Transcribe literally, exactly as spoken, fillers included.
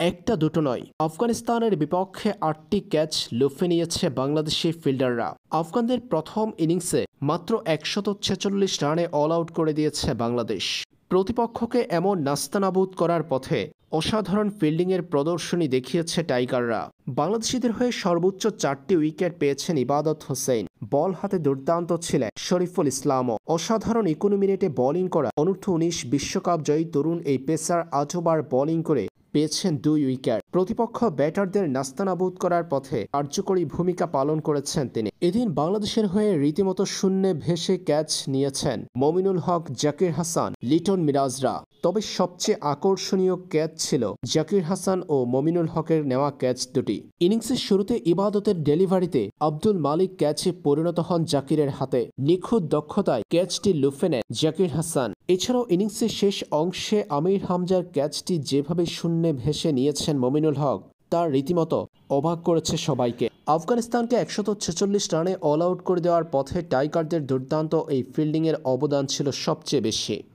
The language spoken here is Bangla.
একটা দুটো নয়, আফগানিস্তানের বিপক্ষে আটটি ক্যাচ লুফে নিয়েছে বাংলাদেশি ফিল্ডাররা। আফগানদের প্রথম ইনিংসে মাত্র একশত ছেচল্লিশ রানে অল আউট করে দিয়েছে বাংলাদেশ। প্রতিপক্ষকে এমন নাস্তানাবুদ করার পথে অসাধারণ ফিল্ডিংয়ের প্রদর্শনী দেখিয়েছে টাইগাররা। বাংলাদেশিদের হয়ে সর্বোচ্চ চারটি উইকেট পেয়েছেন ইবাদত হোসেন। বল হাতে দুর্দান্ত ছিলেন শরীফুল ইসলামও। অসাধারণ ইকোনমি মিনিটে বোলিং করা অনূর্ধ্ব উনিশ বিশ্বকাপ জয়ী তরুণ এই পেসার আজোবার বোলিং করে পেয়েছেন দুই উইকেট। প্রতিপক্ষ ব্যাটারদের নাস্তানাবুদ করার পথে কার্যকরী ভূমিকা পালন করেছেন তিনি। এদিন বাংলাদেশের হয়ে রীতিমতো শূন্যে ভেসে ক্যাচ নিয়েছেন মমিনুল হক, জাকির হাসান, লিটন মিরাজরা। তবে সবচেয়ে আকর্ষণীয় ক্যাচ ছিল জাকির হাসান ও মমিনুল হকের নেওয়া ক্যাচ দুটি। ইনিংসের শুরুতে ইবাদতের ডেলিভারিতে আব্দুল মালিক ক্যাচে পরিণত হন জাকিরের হাতে। নিখুঁত দক্ষতায় ক্যাচটি লুফে নেন জাকির হাসান। এছাড়াও ইনিংসের শেষ অংশে আমির হামজার ক্যাচটি যেভাবে শূন্যে ভেসে নিয়েছেন মমিনুল হক, তা রীতিমতো অবাক করেছে সবাইকে। আফগানিস্তানকে একশত ছেচল্লিশ রানে অল আউট করে দেওয়ার পথে টাইগারদের দুর্দান্ত এই ফিল্ডিংয়ের অবদান ছিল সবচেয়ে বেশি।